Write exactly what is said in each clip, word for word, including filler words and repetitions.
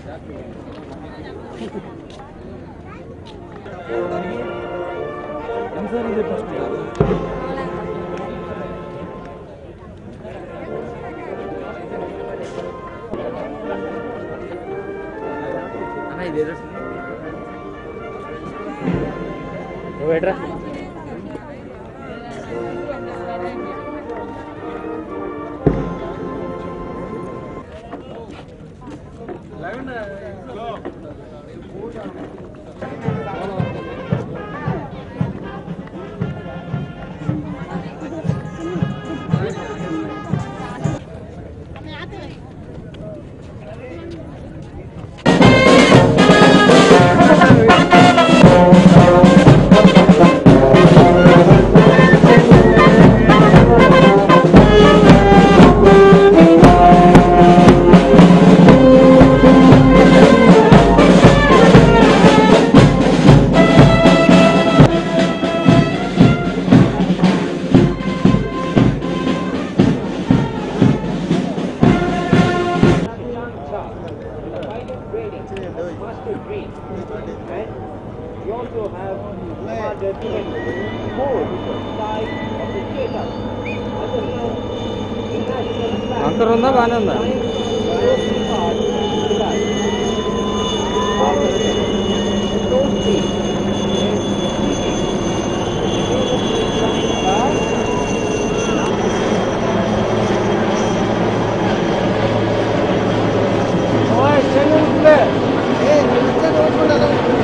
बैठा अंतर ఉందా బానే ఉందా ఓయ్ చెల్లుంటే ఏ నిచ్చే దోచుకుంటాను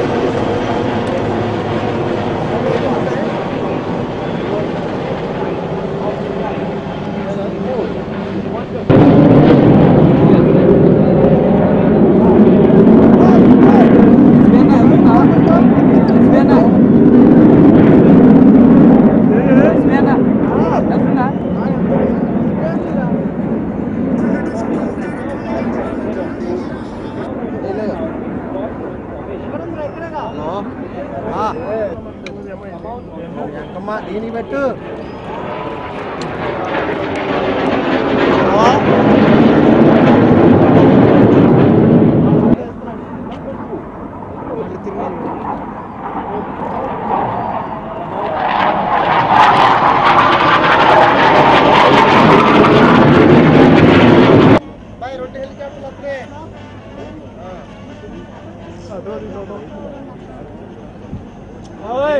ini betul. Oh. Baik, roti helikopter lagi. Aduh, di sana. Oi.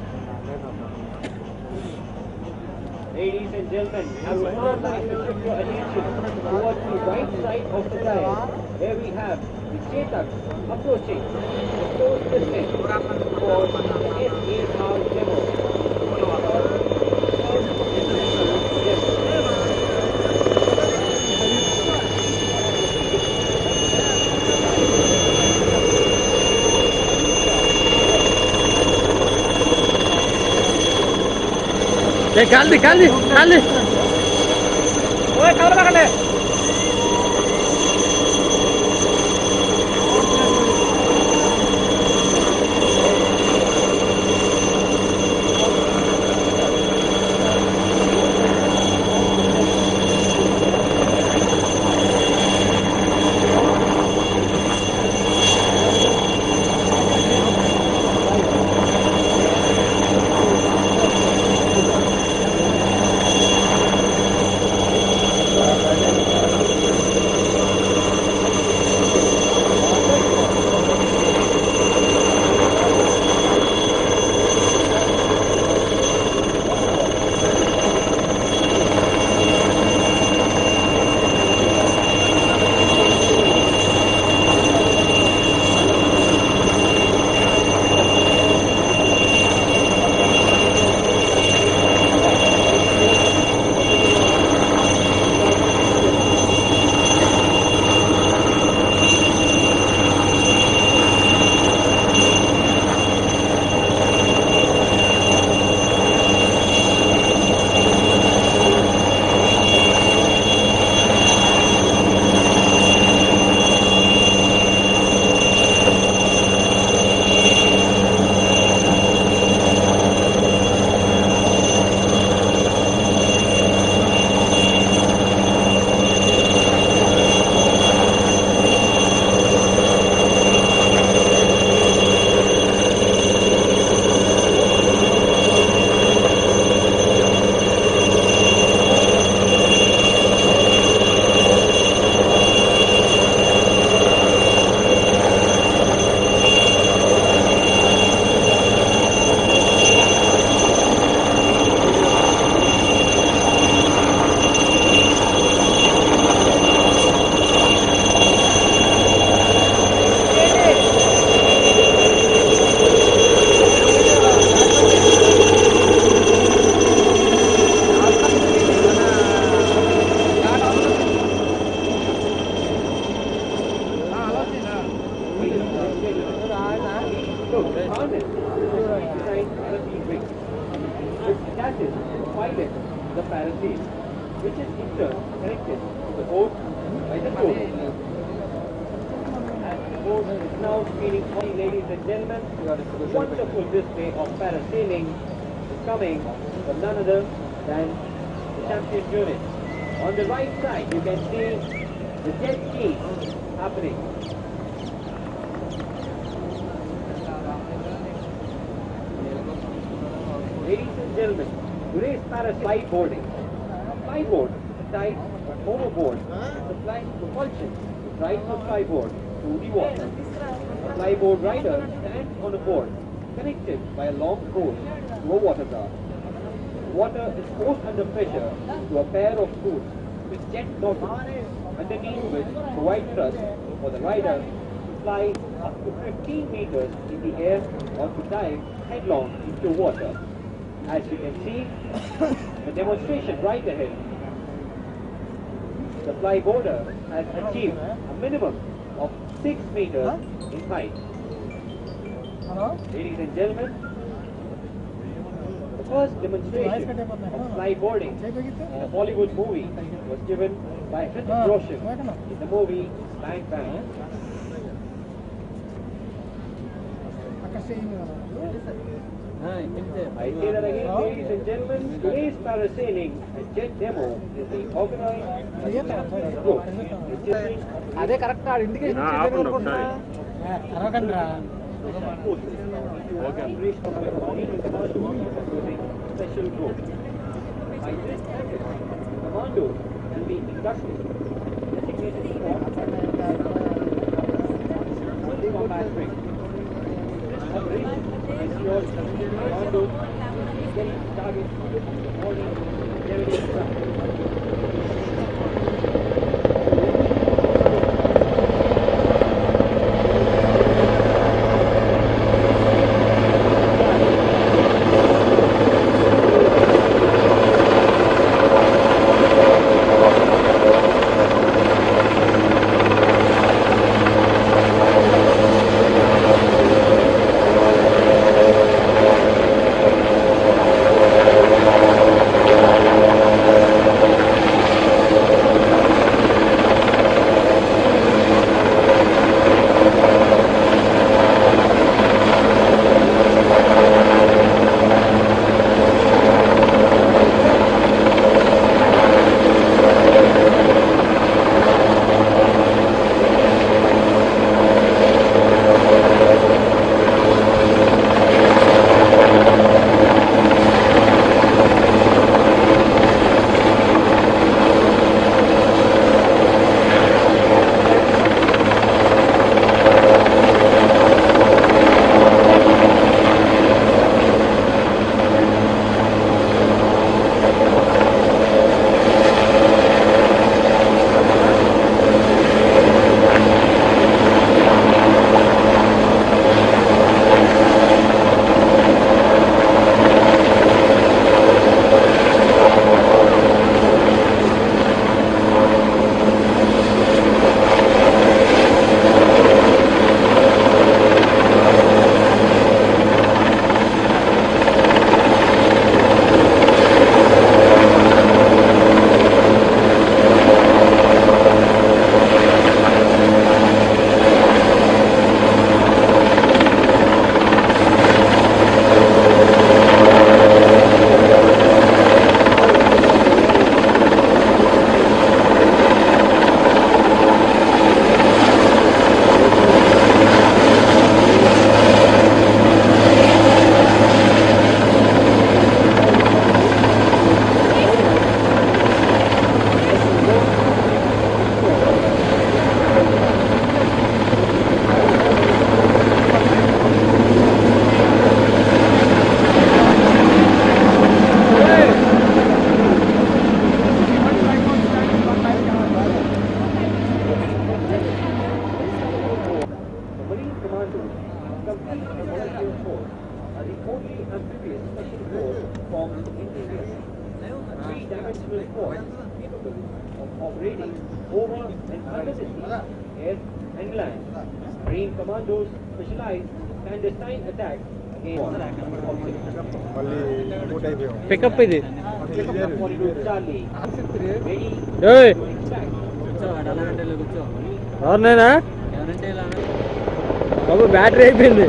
Ladies and gentlemen, I would now like to shift your attention towards the right side of the flag. There we have the Chetak approaching the close distance for the S A R demo. ये काल दी काल दी काल दी ओए काल पकड़ ले access to the boat by the crew. As the boat is now screening all, ladies and gentlemen, a wonderful display of parasailing is coming from none other than the champion unit. On the right side, you can see the jet skis happening. Ladies and gentlemen, today's parasailing boarding. A flyboard tied overboard supplies propulsion to drive the flyboard through the water. A flyboard rider stands on a board connected by a long hose to a water guard. Water is forced under pressure to a pair of screws with jet nozzles, underneath which provide thrust for the rider to fly up to fifteen meters in the air or to dive headlong into water. As you can see, the demonstration right ahead, the flyboarder has achieved a minimum of six meters in height. Ladies and gentlemen, the first demonstration of flyboarding in a Bollywood movie was given by Hrithik Roshan in the movie Bang Bang. I say that again, ladies and gentlemen, today's parasailing and jet demo is the organized group. అదే correct indication Special group. By this method, commandos will be inducted designated spots on the combat ring. This operation ensures that the commandos get targets in the morning generally traffic. three-dimensional force capable of operating over and under the sea, air and land. Marine commandos specialize in clandestine attacks against Pick up with it. Charlie. Ready? Hey. అవునేనా బాబు battery అయిపోయింది.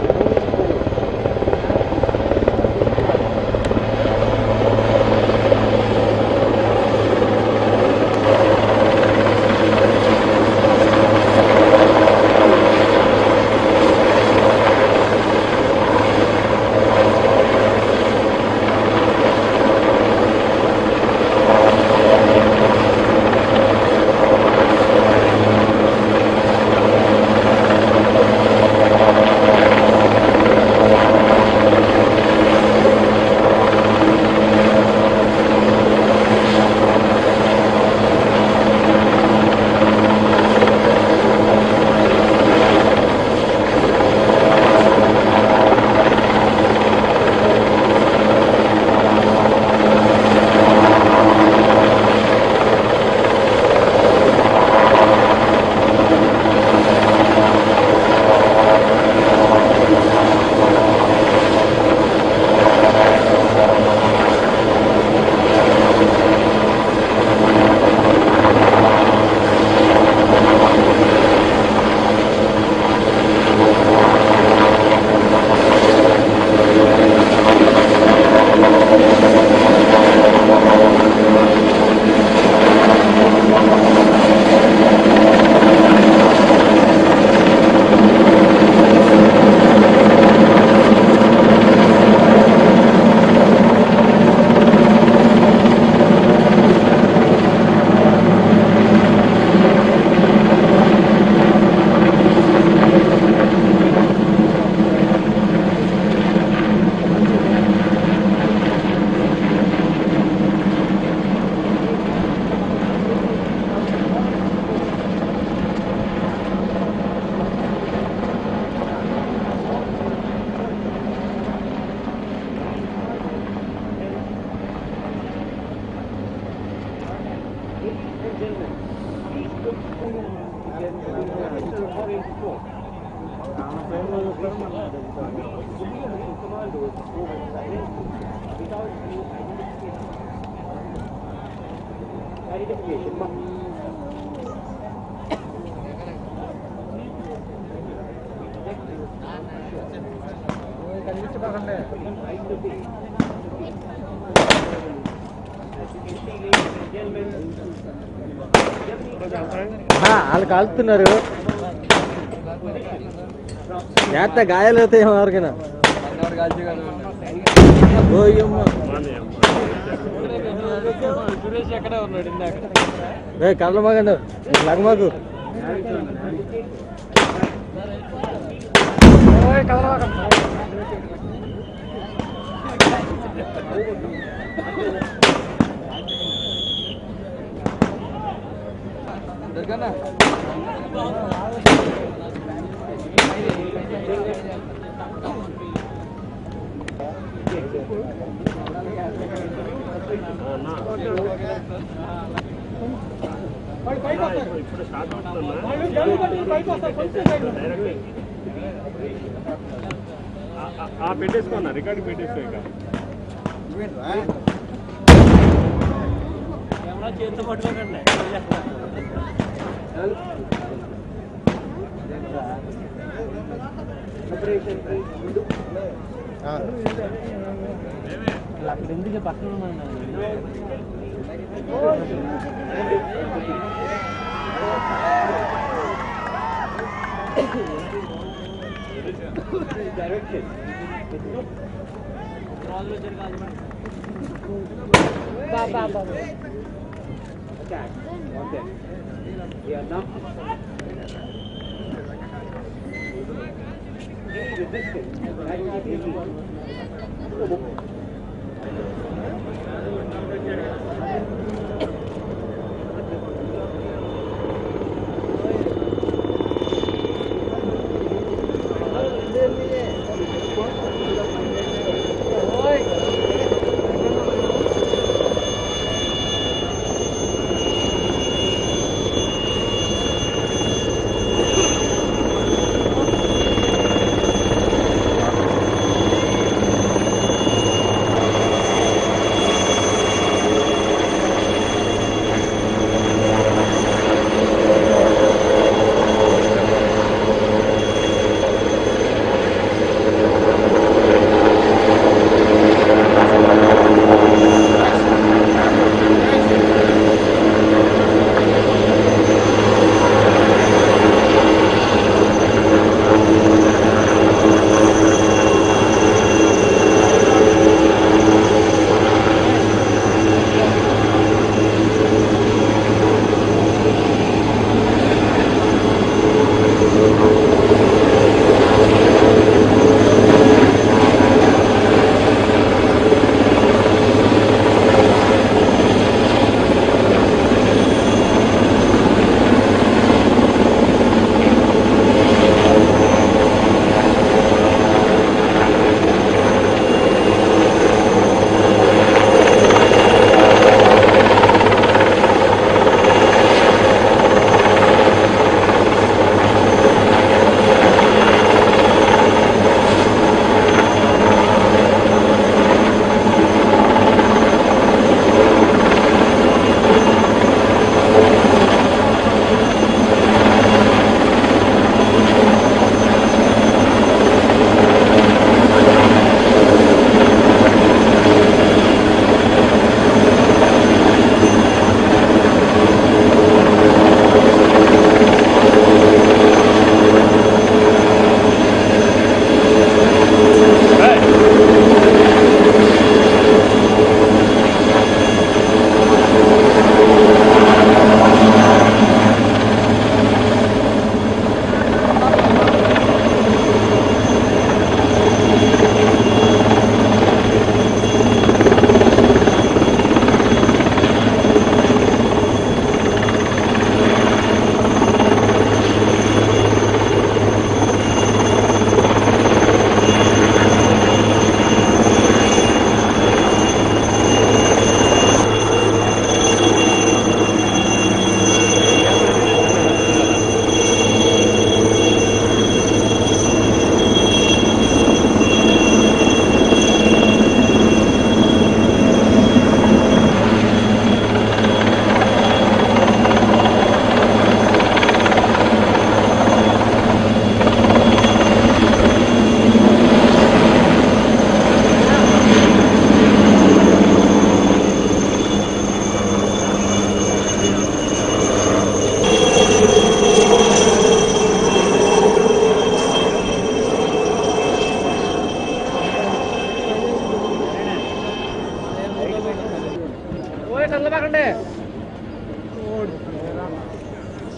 వాళ్ళు కాలుతున్నారు. జాగ్రత్త గాయాలు అవుతాయేమో ఎవరికైనా. ఎక్కడే ఉన్నాడు ఇందాక. కళ్ళ మాగండు లగమాకు పెట్టేసుకోన్నా రికార్డు పెట్టేసుకో. ఇక చేతితో పట్టుకోకండి. అక్కడ ఎందుకు పక్కన direction. Ba ba ba. Attack on them. They are now. Any resistance that will be released.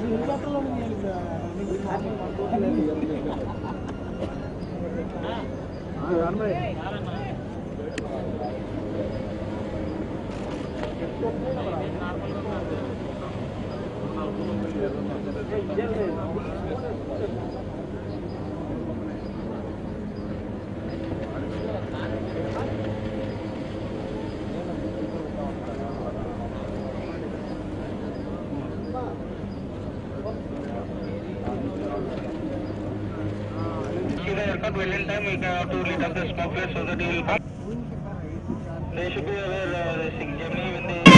Aircraft well in time, we have to lit up the smoke flare so that you will come. They should be aware uh, the Germany when they.